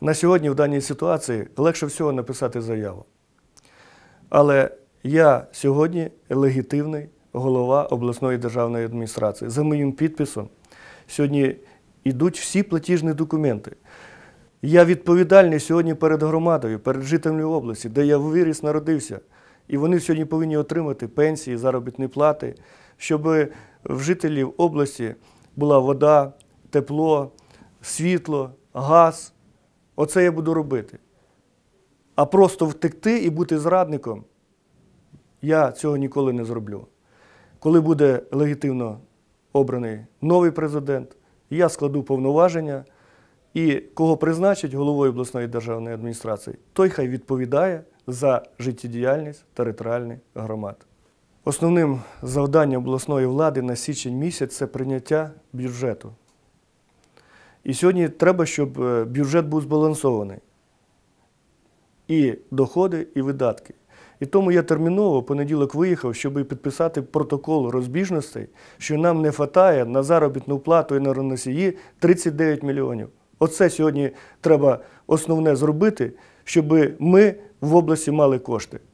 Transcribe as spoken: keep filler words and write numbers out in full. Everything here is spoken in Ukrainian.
На сьогодні в даній ситуації легше всього написати заяву. Але я сьогодні легітимний голова обласної державної адміністрації. За моїм підписом сьогодні йдуть всі платіжні документи. Я відповідальний сьогодні перед громадою, перед жителями області, де я виріс, народився. І вони сьогодні повинні отримати пенсії, заробітні плати, щоб в жителів області була вода, тепло, світло, газ. Оце я буду робити. А просто втекти і бути зрадником, я цього ніколи не зроблю. Коли буде легітимно обраний новий президент, я складу повноваження, і кого призначить головою обласної державної адміністрації, той хай відповідає за життєдіяльність територіальних громад. Основним завданням обласної влади на січень місяць – це прийняття бюджету. І сьогодні треба, щоб бюджет був збалансований. І доходи, і видатки. І тому я терміново в понеділок виїхав, щоб підписати протокол розбіжностей, що нам не вистачає на заробітну плату і на енергоносії тридцять дев'ять мільйонів. Оце сьогодні треба основне зробити, щоб ми в області мали кошти.